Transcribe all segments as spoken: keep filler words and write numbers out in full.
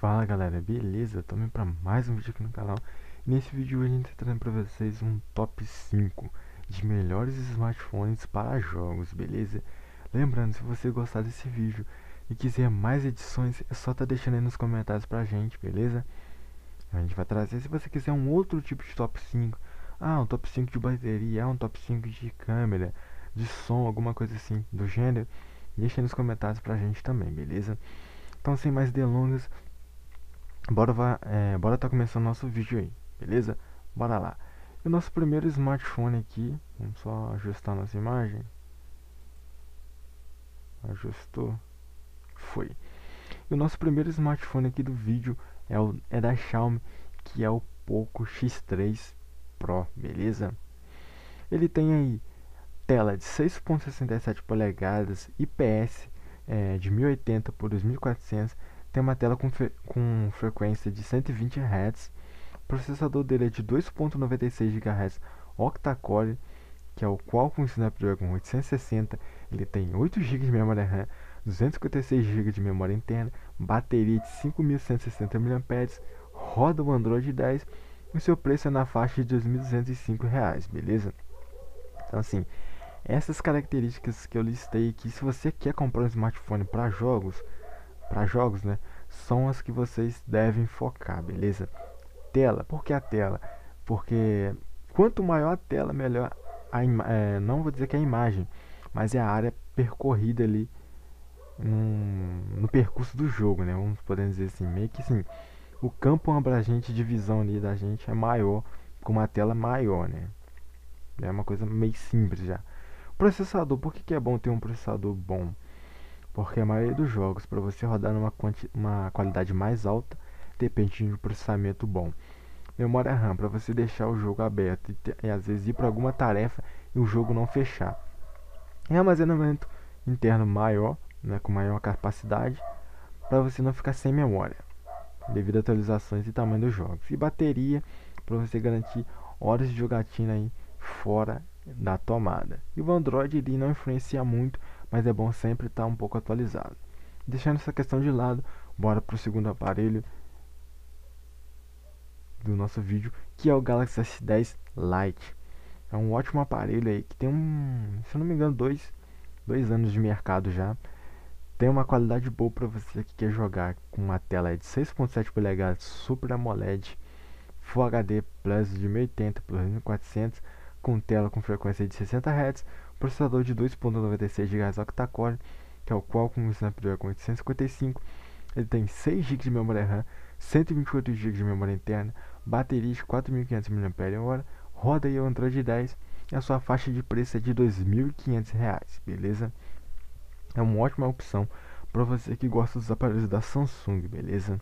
Fala galera, beleza? Também para mais um vídeo aqui no canal. Nesse vídeo a gente está trazendo para vocês um top cinco de melhores smartphones para jogos, beleza? Lembrando, se você gostar desse vídeo e quiser mais edições, é só tá deixando aí nos comentários pra gente, beleza? A gente vai trazer, se você quiser um outro tipo de top cinco, ah, um top cinco de bateria, ah, um top cinco de câmera, de som, alguma coisa assim do gênero, deixa aí nos comentários pra gente também, beleza? Então, sem mais delongas, Bora, va- é, bora tá começando nosso vídeo aí, beleza? Bora lá. E o nosso primeiro smartphone aqui, vamos só ajustar nossa imagem. Ajustou. Foi. E o nosso primeiro smartphone aqui do vídeo é, o, é da Xiaomi, que é o Poco X três Pro, beleza? Ele tem aí tela de seis vírgula sessenta e sete polegadas, I P S é, de mil e oitenta por dois mil e quatrocentos, tem uma tela com, fre com frequência de cento e vinte hertz. O processador dele é de dois vírgula noventa e seis gigahertz octa-core, que é o Qualcomm Snapdragon oitocentos e sessenta. Ele tem oito gigas de memória RAM, duzentos e cinquenta e seis gigas de memória interna, bateria de cinco mil cento e sessenta miliampères-hora, roda o Android dez e o seu preço é na faixa de dois mil duzentos e cinco reais, beleza? Então assim, essas características que eu listei aqui, se você quer comprar um smartphone para jogos, para jogos, né, são as que vocês devem focar, beleza? Tela, por que a tela? Porque quanto maior a tela, melhor a é, não vou dizer que é a imagem, mas é a área percorrida ali no, no percurso do jogo, né? Vamos poder dizer assim, meio que assim, o campo abrangente de visão ali da gente é maior com uma tela maior, né? É uma coisa meio simples já. Processador, por que, que é bom ter um processador bom? Porque a maioria dos jogos, para você rodar numa uma qualidade mais alta, depende de um processamento bom. Memória RAM, para você deixar o jogo aberto e, te, e às vezes ir para alguma tarefa e o jogo não fechar. E armazenamento interno maior, né, com maior capacidade, para você não ficar sem memória, devido a atualizações e tamanho dos jogos. E bateria, para você garantir horas de jogatina aí fora da tomada. E o Android ele não influencia muito, mas é bom sempre estar um pouco atualizado. Deixando essa questão de lado, bora para o segundo aparelho do nosso vídeo, que é o Galaxy S dez Lite. É um ótimo aparelho aí que tem um, se eu não me engano, dois, dois anos de mercado já. Tem uma qualidade boa para você que quer jogar com uma tela de seis vírgula sete polegadas Super AMOLED Full H D Plus de mil e oitenta por dois mil e quatrocentos, com tela com frequência de sessenta hertz, processador de dois vírgula noventa e seis gigahertz octa-core, que é o Qualcomm Snapdragon oitocentos e cinquenta e cinco. Ele tem seis gigas de memória RAM, cento e vinte e oito gigas de memória interna, bateria de quatro mil e quinhentos miliampères-hora, roda aí o Android dez e a sua faixa de preço é de dois mil e quinhentos reais, beleza? É uma ótima opção para você que gosta dos aparelhos da Samsung, beleza?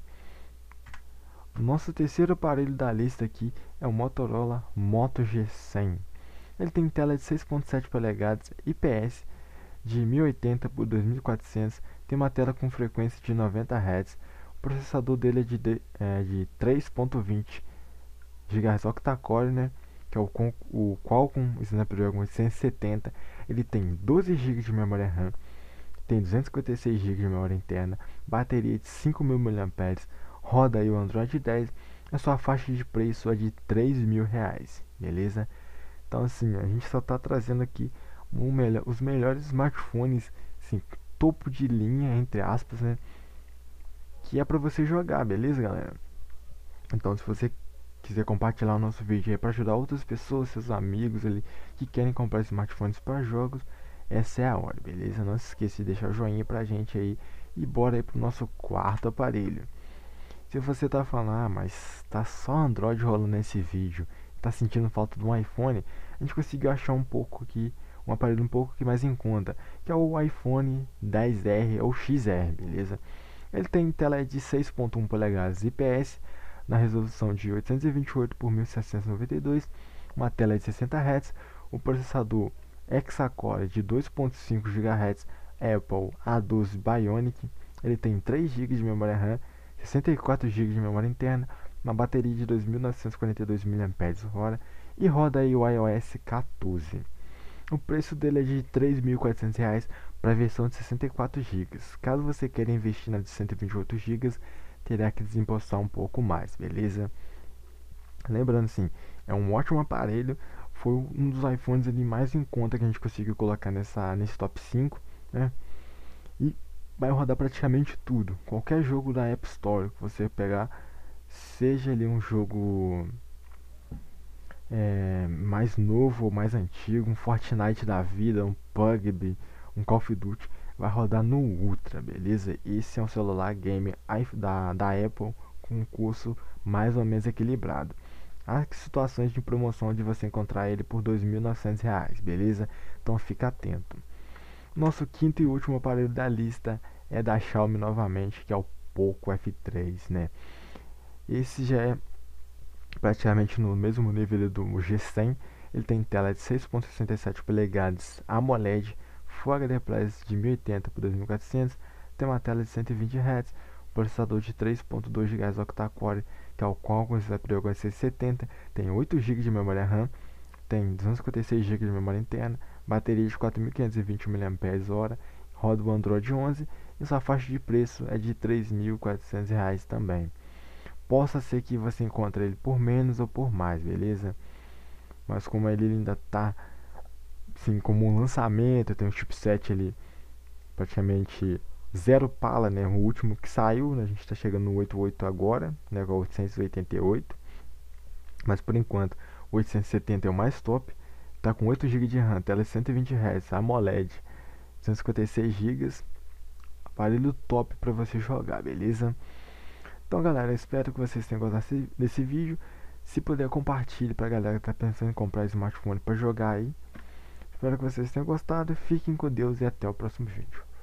O nosso terceiro aparelho da lista aqui é o Motorola Moto G cem. Ele tem tela de seis vírgula sete polegadas I P S de mil e oitenta por dois mil e quatrocentos, tem uma tela com frequência de noventa hertz. O processador dele é de, de, é de três vírgula vinte gigahertz octa-core, né? Que é o, o Qualcomm Snapdragon oitocentos e setenta. Ele tem doze gigas de memória RAM, tem duzentos e cinquenta e seis gigas de memória interna, bateria de cinco mil miliampères-hora, roda aí o Android dez. A sua faixa de preço é de três mil reais, beleza? Então assim, a gente só está trazendo aqui um melhor, os melhores smartphones, assim, topo de linha, entre aspas, né? Que é para você jogar, beleza, galera? Então, se você quiser compartilhar o nosso vídeo aí para ajudar outras pessoas, seus amigos ali que querem comprar smartphones para jogos, essa é a hora, beleza? Não se esqueça de deixar o joinha pra gente aí e bora aí pro nosso quarto aparelho. Se você tá falando, ah, mas tá só Android rolando nesse vídeo, tá sentindo falta de um iPhone, a gente conseguiu achar um pouco aqui, um aparelho um pouco que mais em conta, que é o iPhone dez R ou X R, beleza? Ele tem tela de seis vírgula um polegadas I P S na resolução de oitocentos e vinte e oito por mil setecentos e noventa e dois, uma tela de sessenta hertz, o processador Hexa-core de dois vírgula cinco gigahertz Apple A doze Bionic. Ele tem três gigas de memória RAM, sessenta e quatro gigas de memória interna, uma bateria de dois mil novecentos e quarenta e dois miliampères-hora e roda aí o iOS quatorze. O preço dele é de três mil e quatrocentos reais para a versão de sessenta e quatro gigas. Caso você queira investir na de cento e vinte e oito gigas, terá que desembolsar um pouco mais, beleza? Lembrando assim, é um ótimo aparelho, foi um dos iPhones ali mais em conta que a gente conseguiu colocar nessa, nesse top cinco, né? E vai rodar praticamente tudo, qualquer jogo da App Store que você pegar, seja ali um jogo é, mais novo ou mais antigo, um Fortnite da vida, um P U B G, um Call of Duty, vai rodar no Ultra, beleza? Esse é um celular game da, da Apple com um custo mais ou menos equilibrado. Há situações de promoção de você encontrar ele por dois mil e novecentos reais, beleza? Então fica atento. Nosso quinto e último aparelho da lista é da Xiaomi novamente, que é o Poco F três, né? Esse já é praticamente no mesmo nível do G cem. Ele tem tela de seis vírgula sessenta e sete polegadas AMOLED, Full H D Plus de mil e oitenta por dois mil e quatrocentos, tem uma tela de cento e vinte hertz, processador de três vírgula dois gigahertz octa-core, que é o Qualcomm Snapdragon seiscentos e setenta, tem oito gigas de memória RAM, tem duzentos e cinquenta e seis gigas de memória interna, bateria de quatro mil quinhentos e vinte miliampères-hora, roda o Android onze e sua faixa de preço é de três mil e quatrocentos reais também. Possa ser que você encontre ele por menos ou por mais, beleza? Mas como ele ainda tá assim, como um lançamento, tem um chipset ali praticamente zero pala, né? O último que saiu, né? A gente está chegando no oitenta e oito agora, né? Com o oitocentos e oitenta e oito. Mas por enquanto, o oitocentos e setenta é o mais top. Tá com oito gigas de RAM, tela cento e vinte hertz, AMOLED, duzentos e cinquenta e seis gigas. Aparelho top para você jogar, beleza? Então, galera, espero que vocês tenham gostado desse vídeo. Se puder, compartilhe pra galera que tá pensando em comprar smartphone para jogar aí. Espero que vocês tenham gostado. Fiquem com Deus e até o próximo vídeo.